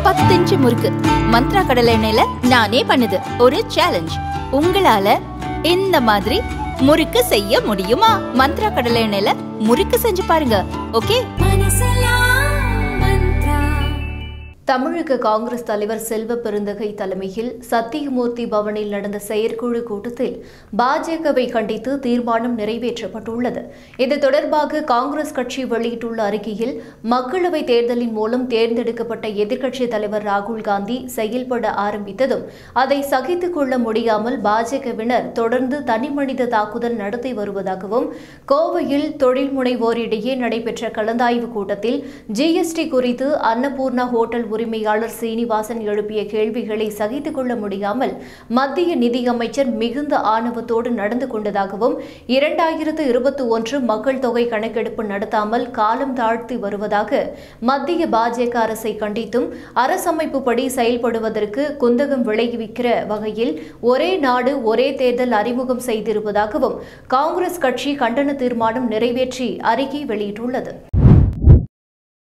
10 inch முறுக்கு மந்த்ரா கடலை எண்ணெயில நானே பண்ணுது ஒரு சேலஞ்ச். உங்களால இந்த மாதிரி முறுக்கு செய்ய முடியுமா? மந்த்ரா கடலை எண்ணெயில முறுக்கு செஞ்சு பாருங்க. ஓகே. தமிழக காங்கிரஸ் தலைவர் செல்வ பெருந்தகை தலைமையில் சத்தியமூர்த்தி பவனில் நடந்த செயற்குழு கூட்டத்தில் பாஜகவை கண்டித்து தீர்மானம் நிறைவேற்றப்பட்டுள்ளது. இது தொடர்பாக காங்கிரஸ் கட்சி வெளியிட்டுள்ள அறிக்கையில், மக்களவை தேர்தலின் மூலம் தேர்ந்தெடுக்கப்பட்ட எதிர்க்கட்சித் தலைவர் ராகுல் காந்தி செயல்பட ஆரம்பித்ததும் அதை சகித்துக் கொள்ள முடியாமல் பாஜகவினர் தொடர்ந்து தனிமனித தாக்குதல் நடத்தி வருவதாகவும், கோவையில் தொழில் முனைவோரிடையே நடைபெற்ற கலந்தாய்வு கூட்டத்தில் ஜிஎஸ்டி குறித்து அன்னபூர்ணா ஹோட்டல் உரிமையாளர் சீனிவாசன் எழுப்பிய கேள்விகளை சகித்துக் கொள்ள முடியாமல் மத்திய நிதியமைச்சர் மிகுந்த ஆணவத்தோடு நடந்து கொண்டதாகவும், 2021 மக்கள் தொகை கணக்கெடுப்பு நடத்தாமல் காலம் தாழ்த்தி வருவதாக மத்திய பாஜக அரசை கண்டித்தும், அரசமைப்புப்படி செயல்படுவதற்கு குந்தகம் விளைவிக்கிற வகையில் ஒரே நாடு ஒரே தேர்தல் அறிமுகம் செய்திருப்பதாகவும் காங்கிரஸ் கட்சி கண்டன தீர்மானம் நிறைவேற்றி அறிக்கை வெளியிட்டுள்ளது.